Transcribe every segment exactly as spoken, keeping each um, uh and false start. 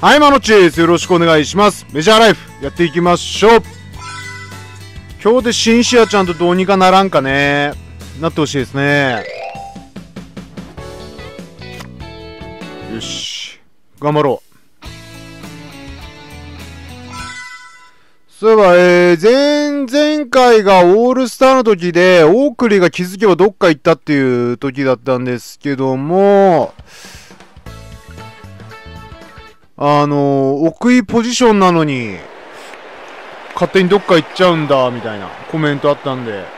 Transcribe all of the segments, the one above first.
はい、マノッチです。よろしくお願いします。メジャーライフやっていきましょう。今日でシンシアちゃんとどうにかならんかね。なってほしいですね。よし、頑張ろう。そういえば、えー、前々回がオールスターの時で、オークリーが気づけばどっか行ったっていう時だったんですけども、あのー、奥井ポジションなのに、勝手にどっか行っちゃうんだ、みたいなコメントあったんで、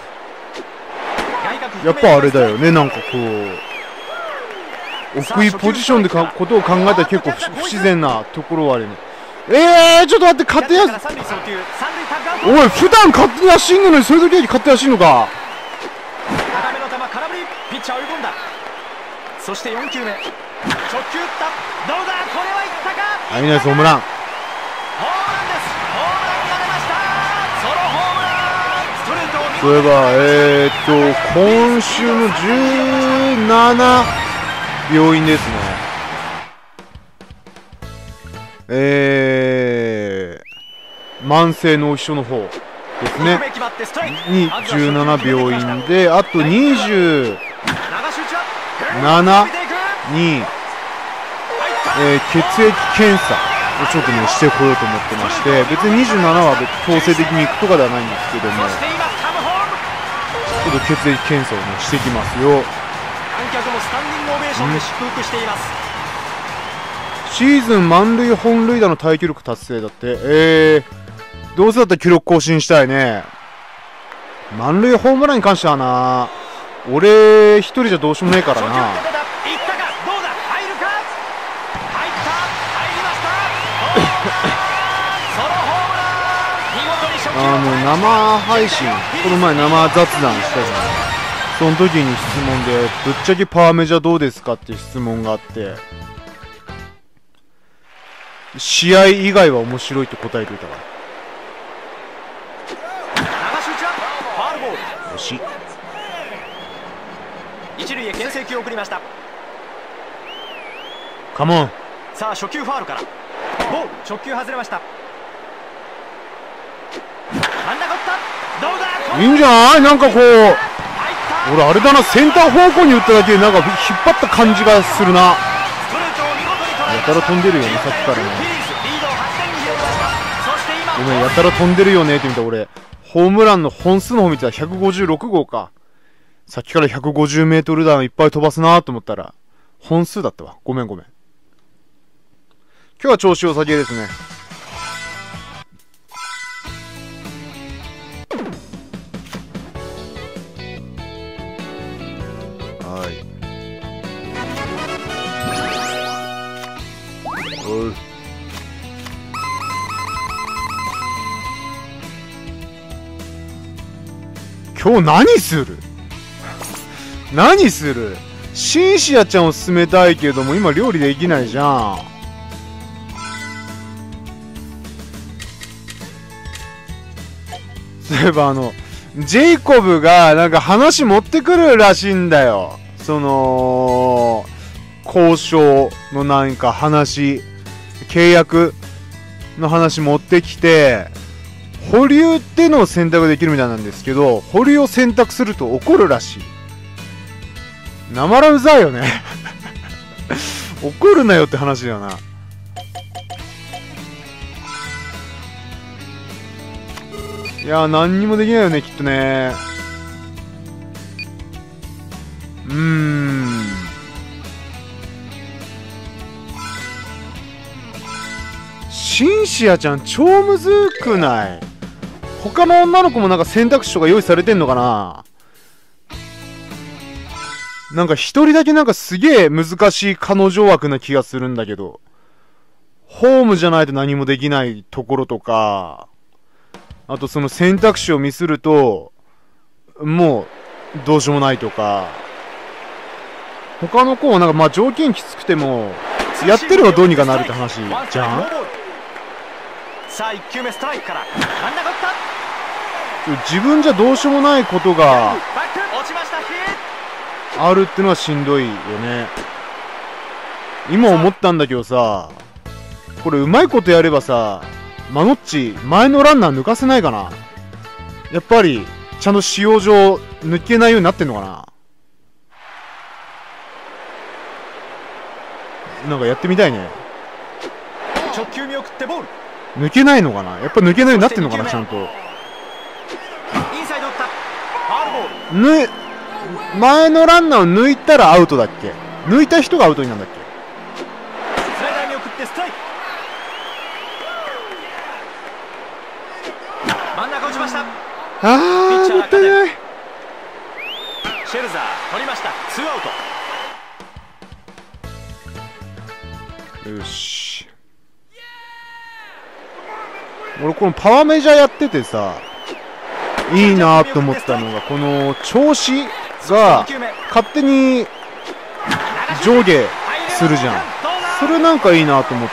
やっぱあれだよね、なんかこう、奥井ポジションでかことを考えたら結構不自然なところはあるね。えー、ちょっと待って、勝手にや、おい、普段勝手に走んのに、そういう時に勝手に走んのか。 高めの球、空振り、ピッチャー追い込んだ。そしてよんきゅうめ、直球打った、どうだ、これはいったか。 あ、いいナイスホームラン。 ホームランです。ホームランが出ました。ソロホームラン。ストレートを見そういえば、えーっと、今週のじゅうなな病院ですね。えー、慢性脳腫瘍の方ですね。にじゅうなな病院で、あとにじゅうななに、えー、血液検査をちょっとね、してこようと思ってまして、別ににじゅうななは強制的に行くとかではないんですけども、ちょっと血液検査をね、してきますよ。 観客もスタンディングオベーションで祝福しています。 シーズン満塁本塁打の大記録達成だって。えー、どうせだったら記録更新したいね。満塁ホームランに関してはな、俺一人じゃどうしようもねえからな。あの生配信、この前生雑談したじゃない。その時に質問で、ぶっちゃけパワーメジャーどうですかっていう質問があって、試合以外は面白いって答えていたから。惜しい。 一塁へ牽制球を送りました。 カモン。 さあ初球ファウルから。ボール、直球外れました。真ん中打った。どうだ。 いいんじゃない？なんかこう、俺あれだな、センター方向に打っただけでなんか引っ張った感じがするな。やたら飛んでるよね、さっきからね。ごめん、やたら飛んでるよねって見た。俺ホームランの本数の方見てたらひゃくごじゅうろくごうか。さっきからひゃくごじゅうメートル弾いっぱい飛ばすなと思ったら本数だったわ。ごめんごめん。今日は調子良さげですね。はい。おい。今日何する何するシンシアちゃんを勧めたいけども、今料理できないじゃん。そういえばあの、ジェイコブがなんか話持ってくるらしいんだよ。その、交渉のなんか話、契約の話持ってきて、保留ってのを選択できるみたいなんですけど、保留を選択すると怒るらしい。なまらうざいよね。怒るなよって話だよな。いやー、何にもできないよね、きっとね。うーん。シンシアちゃん超むずくない？他の女の子もなんか選択肢とか用意されてんのかな？なんか一人だけなんかすげえ難しい彼女枠な気がするんだけど、ホームじゃないと何もできないところとか、あとその選択肢をミスるともうどうしようもないとか、他の子はなんかまあ条件きつくてもやってればどうにかなるって話じゃん。 さあいっきゅうめストライクから真ん中打った。 自分じゃどうしようもないことがあるってのはしんどいよね。今思ったんだけどさ、 これうまいことやればさ、マノッチ前のランナー抜かせないかな。やっぱりちゃんと使用上抜けないようになってんのかな。なんかやってみたいね。 直球見送ってボール。 抜けないのかな。やっぱ抜けないようになってんのかな、ちゃんと。 インサイド打った。ファウルボール。 抜い前のランナーを抜いたらアウトだっけ。抜いた人がアウトになるんだっけ。 スライダーに送ってストライク。真ん中打ちました。 あーもったいない。 シェルザー取りました。ツーアウト。 よし。俺このパワーメジャーやっててさ、いいなと思ったのが、この調子が勝手に上下するじゃん。それなんかいいなと思って。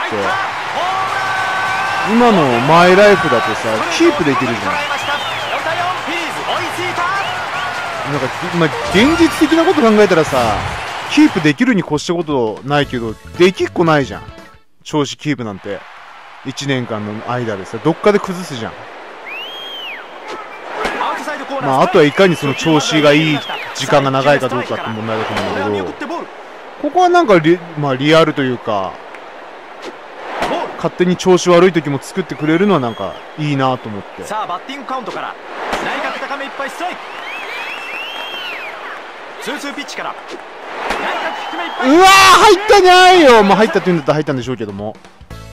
今のマイライフだとさ、キープできるじゃん。なんか、まあ、現実的なこと考えたらさ、キープできるに越したことないけど、できっこないじゃん。調子キープなんて。いちねんかんの間でさ、どっかで崩すじゃん。まあ、あとはいかにその調子がいい時間が長いかどうかって問題だと思うんだけど、ここはなんかリ、まあ、リアルというか、勝手に調子悪い時も作ってくれるのはなんかいいなと思って。 さあバッティングカウントから内角高めいっぱいストライク。ツーツーピッチから内角低めいっぱい。 うわー入ったんじゃないよ。まあ入ったって言うんだったら入ったんでしょうけども。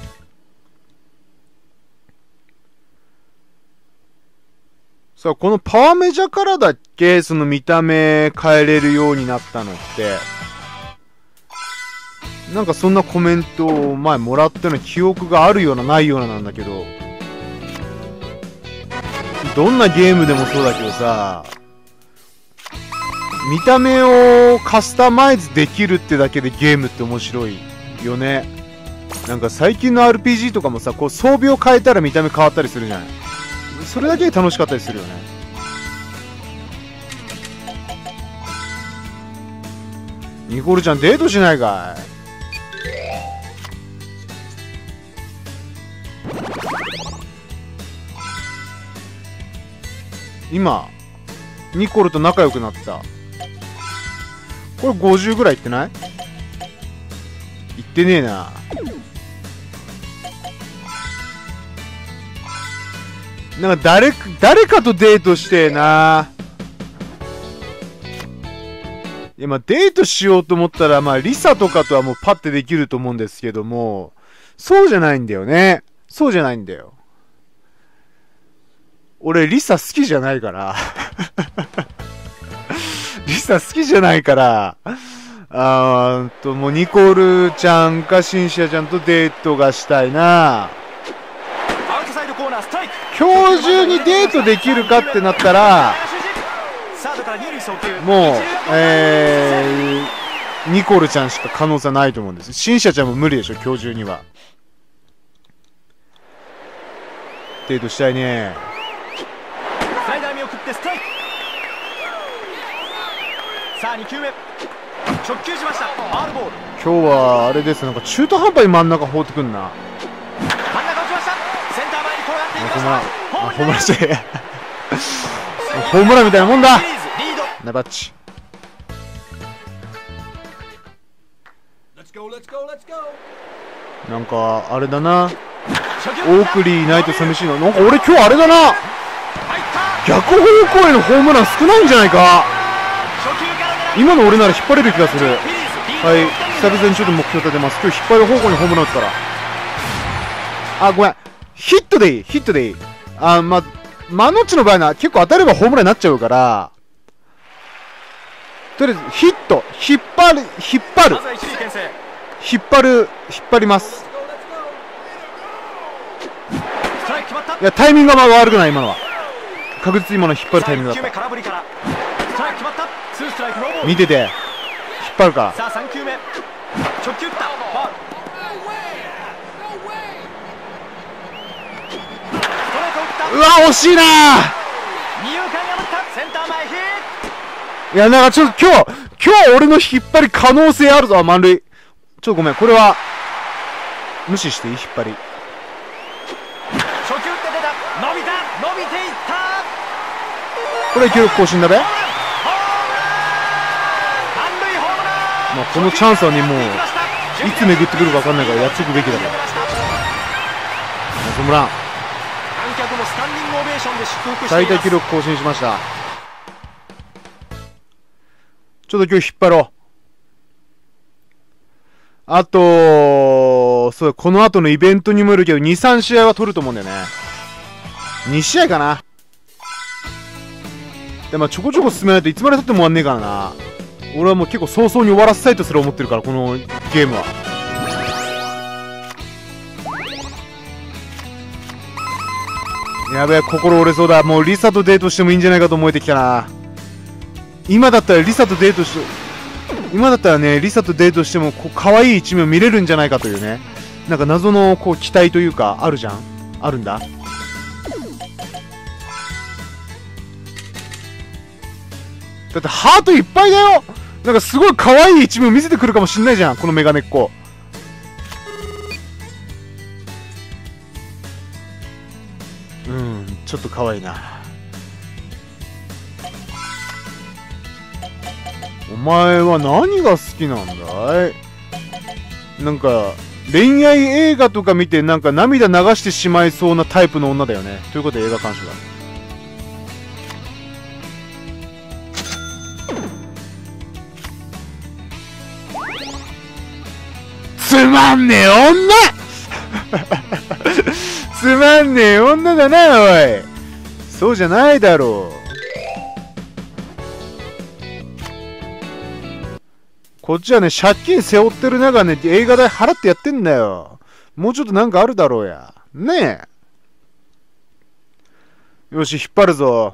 さあこのパワーメジャーからだっけ、その見た目変えれるようになったのって。なんかそんなコメントを前もらったような記憶があるようなないようななんだけど、どんなゲームでもそうだけどさ、見た目をカスタマイズできるってだけでゲームって面白いよね。なんか最近の アールピージー とかもさ、こう装備を変えたら見た目変わったりするじゃない。それだけで楽しかったりするよね。ニコルちゃんデートしないかい。今ニコルと仲良くなった。これごじゅうぐらいいってない？いってねえな。なんか誰か誰かとデートしてえな。いやまあデートしようと思ったらまあリサとかとはもうパッてできると思うんですけども、そうじゃないんだよね。そうじゃないんだよ。俺リサ好きじゃないからリサ好きじゃないからあーともうニコルちゃんかシンシアちゃんとデートがしたいな。今日中にデートできるかってなったらもうえー、ニコルちゃんしか可能性ないと思うんです。シンシアちゃんも無理でしょ今日中には。デートしたいね。 さあに球目直球しました。ファウルボール。 今日はあれです、なんか中途半端に真ん中放ってくんな。 真ん中打ちました。センター前に転がっていきました。 ホームランしてホームランみたいなもんだ。ナバッチなんかあれだな、オークリーいないと寂しいの。なんか俺今日あれだな、逆方向へのホームラン少ないんじゃないか。今の俺なら引っ張れる気がする。はい、久々にちょっと目標立てます。今日引っ張る方向にホームラン打つから。あ、ごめん、ヒットでいい、ヒットでいい。あ、ま、マノッチの場合な、結構当たればホームランになっちゃうから、とりあえずヒット、引っ張る、引っ張る、引っ張る、引っ張ります。いや、タイミングが悪くない、今のは。確実に今の引っ張るタイミングだった。見てて引っ張るから。 さあさん球目直球打った。 うわ惜しいな。 二遊間破ったセンター前ヒット。 いやなんかちょっと今日今日俺の引っ張り可能性あるぞ。満塁。ちょっとごめん、これは無視していい、引っ張り。 初球って出た、伸びた、伸びていった。 これ記録更新だべ。もうこのチャンスはね、もういつ巡ってくるか分かんないからやっていくべきだから。ホームラン。 観客もスタンディングオベーションで祝福しています。 最多記録更新しました。ちょっと今日引っ張ろう。あと、そう、この後のイベントにもよるけど、に、さん試合は取ると思うんだよね。に試合かな。でもちょこちょこ進めないといつまで経っても終わんねえからな。俺はもう結構早々に終わらせたいとすら思ってるから、このゲームは。やべえ、心折れそうだ。もうリサとデートしてもいいんじゃないかと思えてきたな。今だったらリサとデートして今だったらねリサとデートしてもこう可愛い一面を見れるんじゃないかというね、なんか謎のこう期待というかあるじゃん。あるんだ。だってハートいっぱいだよ。なんかすごい可愛い一面を見せてくるかもしんないじゃん、このメガネっ子。うん、ちょっと可愛いな。お前は何が好きなんだい？なんか恋愛映画とか見てなんか涙流してしまいそうなタイプの女だよね。ということで映画鑑賞だ。つまんねえ女つまんねえ女だな、おい。そうじゃないだろう。こっちはね、借金背負ってる中ね、映画代払ってやってんだよ。もうちょっとなんかあるだろうや。ねえ。よし、引っ張るぞ。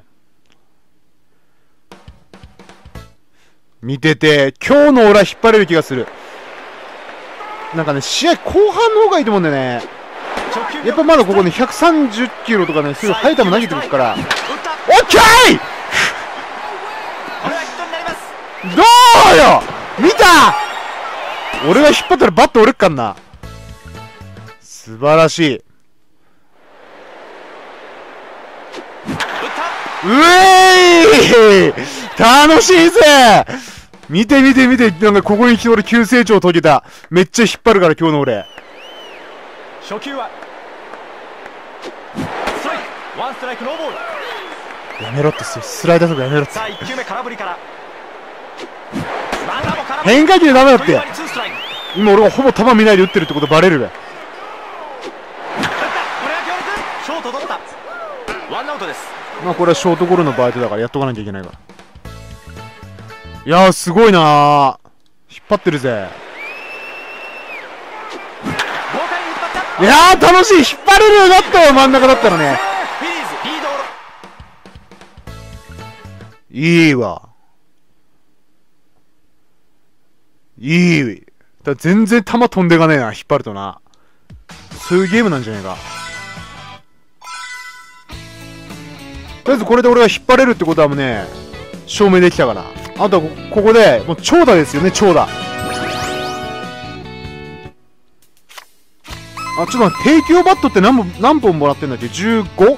見てて、今日の俺は引っ張れる気がする。なんかね、試合後半の方がいいと思うんだよね。やっぱまだここね、ひゃくさんじゅっキロとかね、すぐ速い球投げてくるから。オッケーどうよ見た俺が引っ張ったらバット折れっかんな。素晴らしい。うえーい楽しいぜ。見て見て見て、なんかここに来て俺急成長を遂げた。めっちゃ引っ張るから今日の俺。 初球はストライク、ワンストライクノーボール。 やめろってスライダーとかやめろって。 さあいっ球目空振りから。 変化球ダメだって。今俺がほぼ球見ないで打ってるってことバレるべ。 ショート取った。ワンアウトです。 まあこれはショートゴロのバイトだからやっとかなきゃいけないから。いやーすごいなー、引っ張ってるぜ。いやー楽しい、引っ張れるようになったよ、真ん中だったらね。いいわ、いい。だ全然球飛んでかねえな、引っ張るとな。そういうゲームなんじゃねえか。とりあえずこれで俺が引っ張れるってことはもうね、証明できたから。あとは こ, ここでもう長打ですよね、長打。あ、ちょっと待って、提供バットって何本何本もらってんだっけ？ じゅうご？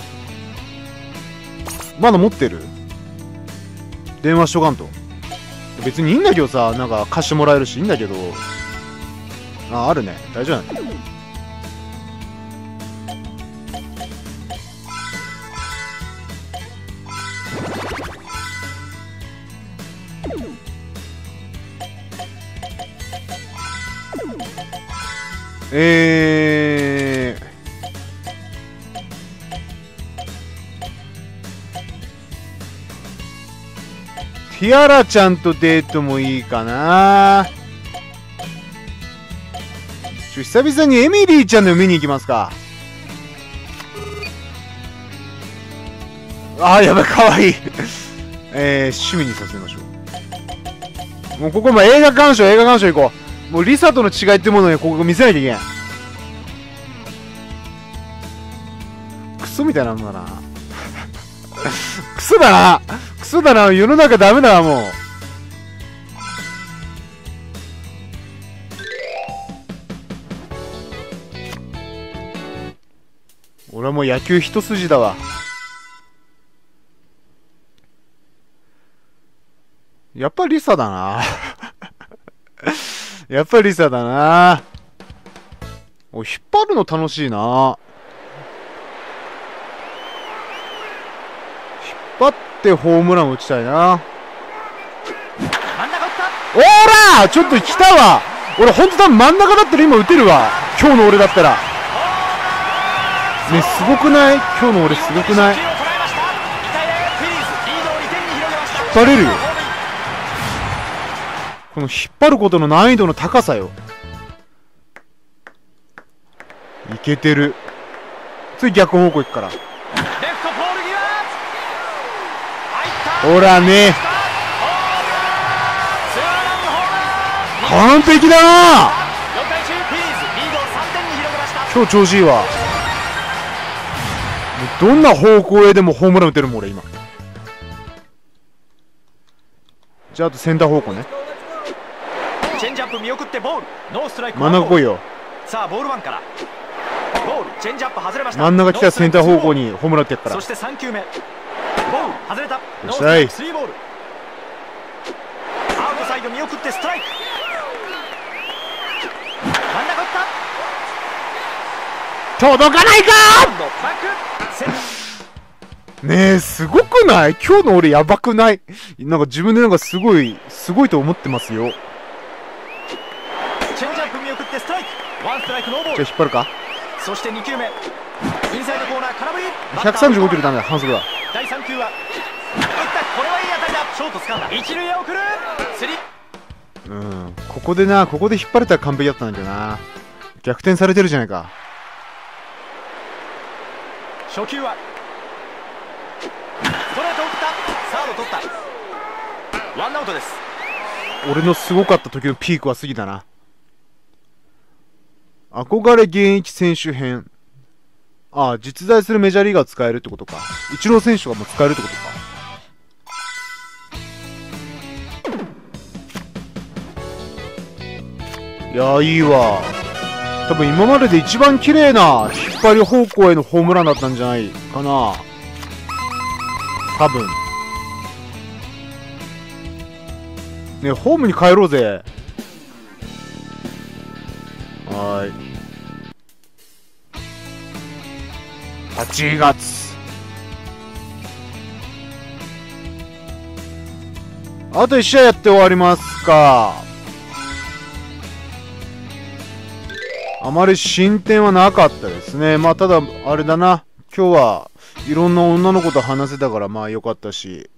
まだ持ってる？電話しとかんと。別にいいんだけどさ、なんか貸してもらえるしいいんだけど。あ、あるね。大丈夫なんだ。えーティアラちゃんとデートもいいかな。ちょ久々にエミリーちゃんの見に行きますか。あーやばい、かわいいえー、趣味にさせましょう。もうここも映画鑑賞映画鑑賞行こう。もうリサとの違いってものにここ見せなきゃいけん。クソみたいなもんだなクソだなクソだな、世の中ダメだな、もう。 俺はもう野球一筋だわ。やっぱりリサだなやっぱりリサだな。おい、引っ張るの楽しいな。引っ張ってホームラン打ちたいな。おーらー、ちょっと来たわ。俺ほんと多分真ん中だったら今打てるわ。今日の俺だったらね。すごくない？今日の俺すごくない？引っ張れるよ。この引っ張ることの難易度の高さよ。いけてる。次逆方向行くから。ほらね、完璧だな。今日調子いいわ。どんな方向へでもホームラン打てるもん俺今。じゃああとセンター方向ね。 チェンジアップ見送ってボール、ノーストライク。 真ん中来いよ。 さあボールワンからボール、チェンジアップ外れました。 真ん中来たらセンター方向にホームラン打ってやっから。 そしてさん球目ボール外れた。 ノーストライクスリーボール。アウトサイド見送ってストライク。真ん中打った。 届かないかー。ねえ、すごくない？今日の俺やばくない？なんか自分でなんかすごいすごいと思ってますよ。 チェンジアップ見送ってストライク。ワンストライクノーボール。 じゃあ引っ張るか。 そしてに球目インサイドコーナー空振り。 ひゃくさんじゅうごキロダメだ。反則だ。 だいさん球は打った。これはいい当たりだ。ショート掴んだ。一塁へ送る。スリー。 うん、ここでな、ここで引っ張れたら完璧だったんだけどな。逆転されてるじゃないか。 初球はストレート打った。サード取った。ワンアウトです。 俺のすごかった時のピークは過ぎたな。憧れ現役選手編。ああ、実在するメジャーリーガー使えるってことか。イチロー選手がもう使えるってことか。いやー、いいわ。多分今までで一番綺麗な引っ張り方向へのホームランだったんじゃないかな。多分ね。ホームに帰ろうぜ。はーい。はちがつ。あといち試合やって終わりますか。あまり進展はなかったですね。まあただあれだな、今日はいろんな女の子と話せたからまあ良かったし、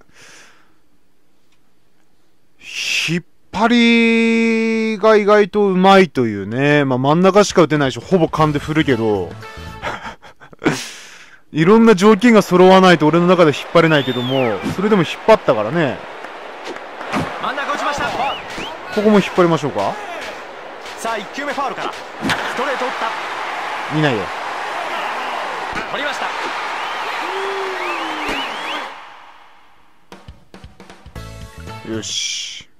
引っ張りが意外とうまいというね。まあ真ん中しか打てないしほぼ勘で振るけどいろんな条件が揃わないと俺の中で引っ張れないけども、それでも引っ張ったからね。 真ん中打ちました。 ここも引っ張りましょうか。 さあいち球目ファウルからストレート打った。 見ないよ。 取りました。 よし、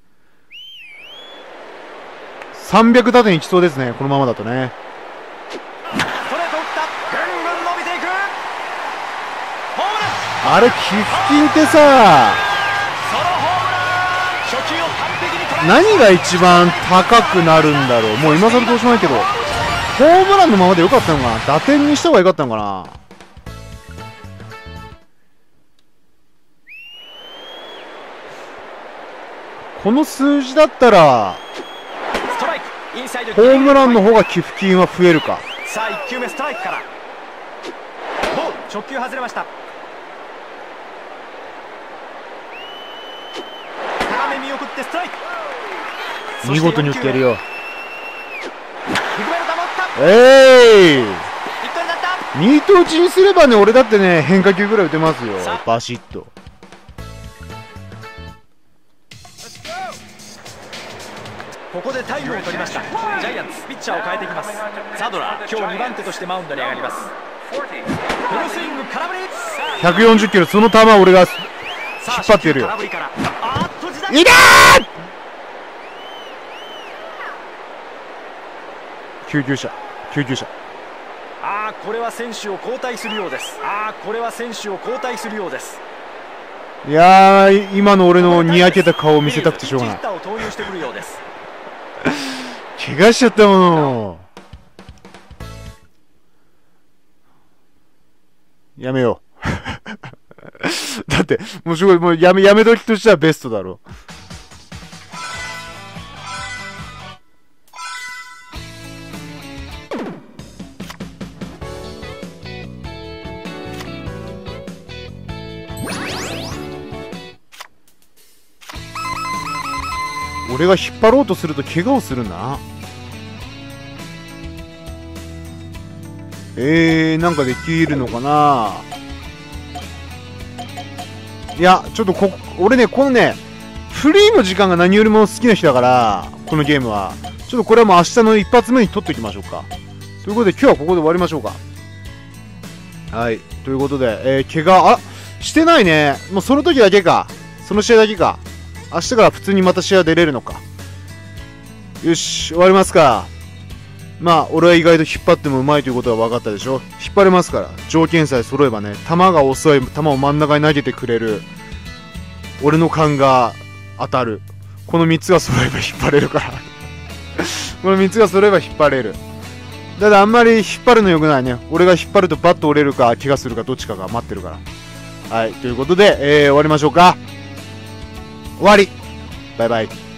さんびゃく打点いきそうですね、このままだとね。 ストレート打った。ぐんぐん伸びていく。ホームラン。 あれ寄付金ってさ、 ソロホームラン。初球を完璧に捉えた。 何が一番高くなるんだろう。もう今更どうしようもないけど、ホームランのままでよかったのかな。打点にした方がよかったのかな。この数字だったらストライク。インサイドホームランの方が寄付金は増えるか。 さあいち球目ストライクからボール。直球外れました。高め見送ってストライク。 見事に打ってやるよ。 低めの球打った。 えい、 ヒットになった。 ミート打ちにすればね、俺だってね変化球ぐらい打てますよ、バシッと。 ここでタイムを取りました。ジャイアンツピッチャーを変えてきます。サドラー今日にばん手としてマウンドに上がります。フルスイング空振り。 ひゃくよんじゅっキロ、その球を俺が引っ張ってやるよ。いたー。救急車救急車。 ああーこれは選手を交代するようです。ああこれは選手を交代するようです。 いやー、今の俺のにやけた顔を見せたくてしょうがない。 ピッチャーを投入してくるようです。 怪我しちゃったもの。やめよう。だって、もうすごい、もうやめ、やめ時としてはベストだろう。俺が引っ張ろうとすると怪我をするな。えー、なんかできるのかな。いや、ちょっとこ、俺ね、このね、フリーの時間が何よりも好きな人だから、このゲームは。ちょっとこれはもう明日の一発目に取っておきましょうか。ということで、今日はここで終わりましょうか。はい。ということで、えー、怪我、あ、してないね。もうその時だけか。その試合だけか。明日から普通にまた試合出れるのか。よし、終わりますか。まあ、俺は意外と引っ張ってもうまいということが分かったでしょ。引っ張れますから。条件さえ揃えばね、球が遅い、球を真ん中に投げてくれる。俺の勘が当たる。このみっつが揃えば引っ張れるから。このみっつが揃えば引っ張れる。ただあんまり引っ張るの良くないね。俺が引っ張るとバット折れるか怪我するかどっちかが待ってるから。はい、ということで、えー、終わりましょうか。終わり。バイバイ。